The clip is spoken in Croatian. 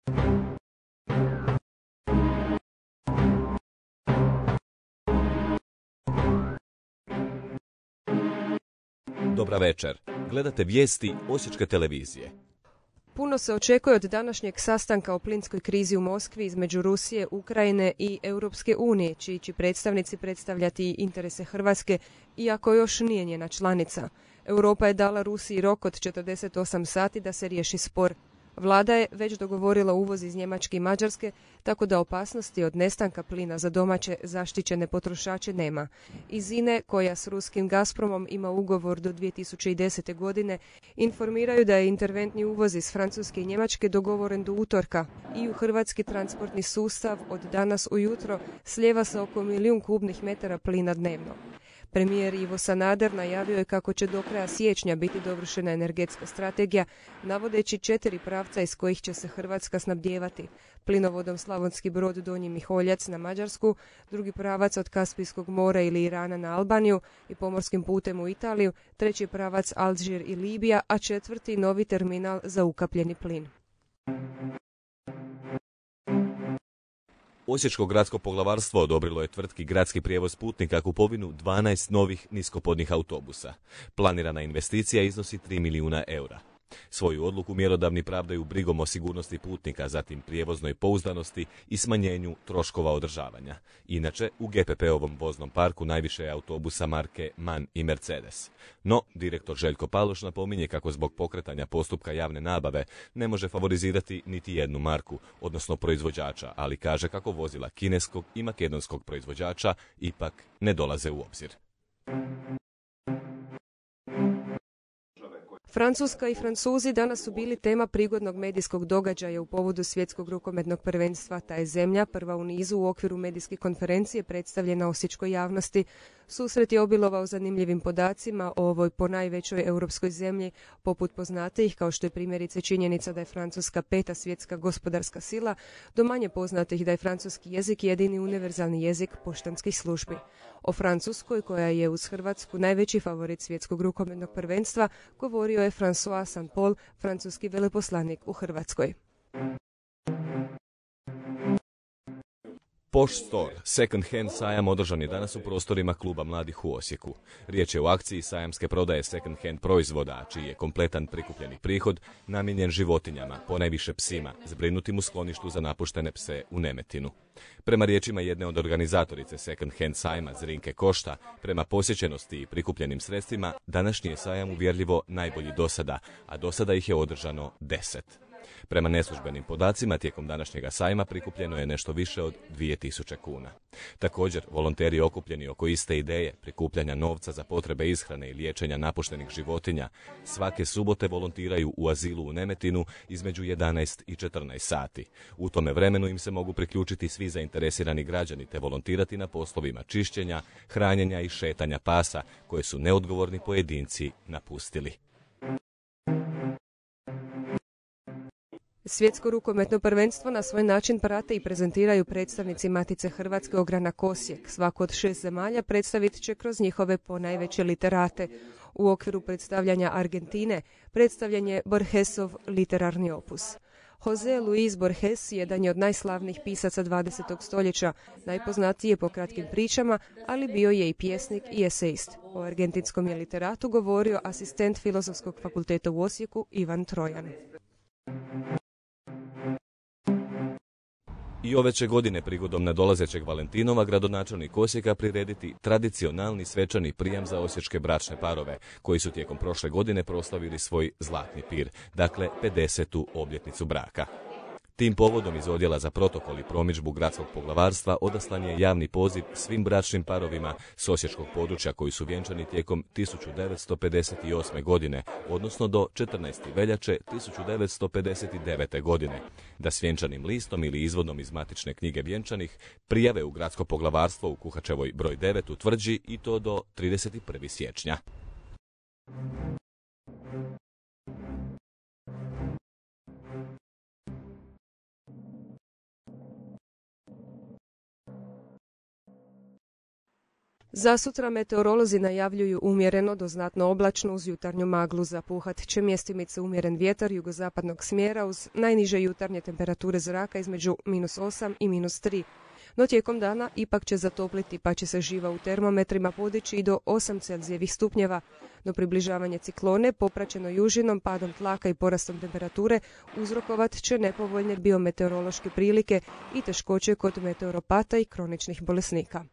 Dobra večer. Gledate vijesti Osječke televizije. Puno se očekuje od današnjeg sastanka o plinskoj krizi u Moskvi između Rusije, Ukrajine i Europske unije, čiji će predstavnici predstavljati interese Hrvatske, iako još nije njena članica. Europa je dala Rusiji rok od 48 sati da se riješi spor. Vlada je već dogovorila uvoz iz Njemačke i Mađarske, tako da opasnosti od nestanka plina za domaće zaštićene potrošače nema. Iz INE, koja s ruskim Gazpromom ima ugovor do 2010. godine, informiraju da je interventni uvoz iz Francuske i Njemačke dogovoren do utorka i u hrvatski transportni sustav od danas ujutro slijeva se oko 1 milijun kubnih metara plina dnevno. Premijer Ivo Sanader najavio je kako će do kraja siječnja biti dovršena energetska strategija, navodeći 4 pravca iz kojih će se Hrvatska snabdijevati. Plinovodom Slavonski Brod Donji Miholjac na Mađarsku, drugi pravac od Kaspijskog mora ili Irana na Albaniju i pomorskim putem u Italiju, treći pravac Alžir i Libija, a četvrti novi terminal za ukapljeni plin. Osječko gradsko poglavarstvo odobrilo je tvrtki Gradski prijevoz putnika kupovinu 12 novih niskopodnih autobusa. Planirana investicija iznosi 3 milijuna eura. Svoju odluku mjerodavni pravdaju brigom o sigurnosti putnika, zatim prijevoznoj pouzdanosti i smanjenju troškova održavanja. Inače, u GPP-ovom voznom parku najviše je autobusa marke MAN i Mercedes. No, direktor Željko Paloš napominje kako zbog pokretanja postupka javne nabave ne može favorizirati niti jednu marku, odnosno proizvođača, ali kaže kako vozila kineskog i makedonskog proizvođača ipak ne dolaze u obzir. Francuska i Francuzi danas su bili tema prigodnog medijskog događaja u povodu svjetskog rukometnog prvenstva. Ta je zemlja, prva u nizu u okviru medijske konferencije predstavljena osječkoj javnosti. Susret je obilovao zanimljivim podacima o ovoj ponajvećoj europskoj zemlji, poput poznatijih kao što je primjerice činjenica da je Francuska 5. svjetska gospodarska sila, do manje poznatih da je francuski jezik jedini univerzalni jezik poštanskih službi. O Francuskoj, koja je uz Hrvatsku najveći favorit svjetskog rukometnog prvenstva, govorio je François Saint-Paul, francuski veleposlanik u Hrvatskoj. Posh Store, second hand sajam održan je danas u prostorima Kluba mladih u Osijeku. Riječ je o akciji sajamske prodaje second hand proizvoda, čiji je kompletan prikupljeni prihod namijenjen životinjama, ponajviše psima, zbrinutim u skloništu za napuštene pse u Nemetinu. Prema riječima jedne od organizatorice second hand sajma Zrinke Košta, prema posjećenosti i prikupljenim sredstvima, današnji je sajam uvjerljivo najbolji dosada, a dosada ih je održano 10. Prema neslužbenim podacima, tijekom današnjega sajma prikupljeno je nešto više od 2000 kuna. Također, volonteri okupljeni oko iste ideje prikupljanja novca za potrebe ishrane i liječenja napuštenih životinja svake subote volontiraju u azilu u Nemetinu između 11 i 14 sati. U tome vremenu im se mogu priključiti svi zainteresirani građani te volontirati na poslovima čišćenja, hranjenja i šetanja pasa koje su neodgovorni pojedinci napustili. Svjetsko rukometno prvenstvo na svoj način prate i prezentiraju predstavnici Matice Hrvatske Ogranak Osijek. Svako od 6 zemalja predstavit će kroz njihove ponajveće literate. U okviru predstavljanja Argentine predstavljen je Borgesov literarni opus. Jose Luis Borges jedan je od najslavnijih pisaca 20. stoljeća, najpoznatiji je po kratkim pričama, ali bio je i pjesnik i esejist. O argentinskom je literatu govorio asistent Filozofskog fakulteta u Osijeku Ivan Trojan. I ove će godine prigodom nadolazećeg Valentinova gradonačelnik Osijeka prirediti tradicionalni svečani prijam za osječke bračne parove, koji su tijekom prošle godine proslavili svoj zlatni pir, dakle 50. obljetnicu braka. Tim povodom iz Odjela za protokol i promidžbu gradskog poglavarstva odaslan je javni poziv svim bračnim parovima s osječkog područja koji su vjenčani tijekom 1958. godine, odnosno do 14. veljače 1959. godine, da s vjenčanim listom ili izvodom iz matične knjige vjenčanih prijave u gradsko poglavarstvo u Kuhačevoj broj 9 u Tvrđi i to do 31. siječnja. Za sutra meteorolozi najavljuju umjereno do znatno oblačno uz jutarnju maglu. Zapuhat će mjestimice umjeren vjetar jugozapadnog smjera uz najniže jutarnje temperature zraka između -8 i -3. No tijekom dana ipak će zatopliti pa će se živa u termometrima podići i do 8 Celzijevih stupnjeva. No približavanje ciklone, popraćeno južinom, padom tlaka i porastom temperature, uzrokovat će nepovoljne biometeorološke prilike i teškoće kod meteoropata i kroničnih bolesnika.